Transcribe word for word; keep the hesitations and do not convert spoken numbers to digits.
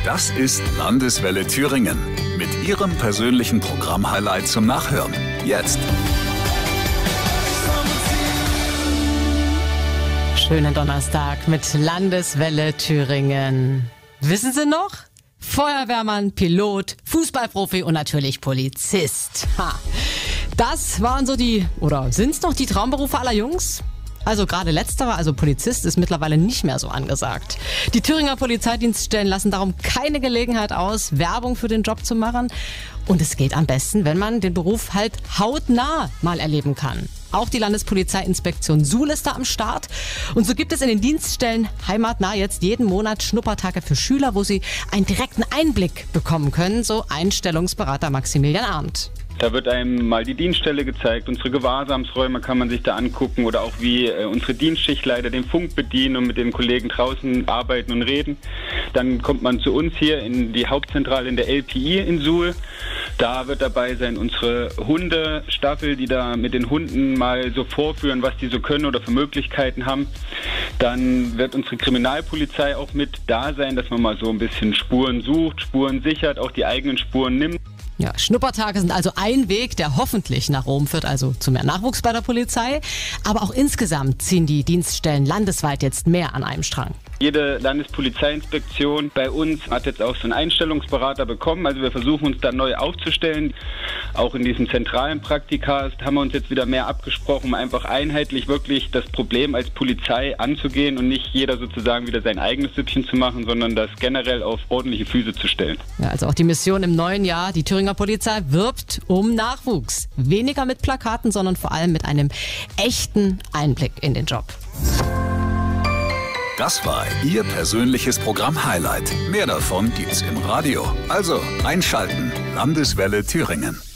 Das ist Landeswelle Thüringen mit Ihrem persönlichen Programm-Highlight zum Nachhören. Jetzt. Schönen Donnerstag mit Landeswelle Thüringen. Wissen Sie noch? Feuerwehrmann, Pilot, Fußballprofi und natürlich Polizist. Ha. Das waren so die, oder sind es noch die Traumberufe aller Jungs? Also gerade letzterer, also Polizist, ist mittlerweile nicht mehr so angesagt. Die Thüringer Polizeidienststellen lassen darum keine Gelegenheit aus, Werbung für den Job zu machen. Und es geht am besten, wenn man den Beruf halt hautnah mal erleben kann. Auch die Landespolizeiinspektion Suhl ist da am Start. Und so gibt es in den Dienststellen heimatnah jetzt jeden Monat Schnuppertage für Schüler, wo sie einen direkten Einblick bekommen können, so Einstellungsberater Maximilian Arndt. Da wird einem mal die Dienststelle gezeigt, unsere Gewahrsamsräume kann man sich da angucken oder auch wie äh, unsere Dienstschichtleiter den Funk bedienen und mit den Kollegen draußen arbeiten und reden. Dann kommt man zu uns hier in die Hauptzentrale in der L P I in Suhl. Da wird dabei sein unsere Hundestaffel, die da mit den Hunden mal so vorführen, was die so können oder für Möglichkeiten haben. Dann wird unsere Kriminalpolizei auch mit da sein, dass man mal so ein bisschen Spuren sucht, Spuren sichert, auch die eigenen Spuren nimmt. Ja, Schnuppertage sind also ein Weg, der hoffentlich nach Rom führt, also zu mehr Nachwuchs bei der Polizei. Aber auch insgesamt ziehen die Dienststellen landesweit jetzt mehr an einem Strang. Jede Landespolizeiinspektion bei uns hat jetzt auch so einen Einstellungsberater bekommen. Also wir versuchen uns da neu aufzustellen. Auch in diesen zentralen Praktika haben wir uns jetzt wieder mehr abgesprochen, um einfach einheitlich wirklich das Problem als Polizei anzugehen und nicht jeder sozusagen wieder sein eigenes Süppchen zu machen, sondern das generell auf ordentliche Füße zu stellen. Ja, also auch die Mission im neuen Jahr, die Thüringer Polizei wirbt um Nachwuchs. Weniger mit Plakaten, sondern vor allem mit einem echten Einblick in den Job. Das war Ihr persönliches Programm-Highlight. Mehr davon gibt's im Radio. Also einschalten. Landeswelle Thüringen.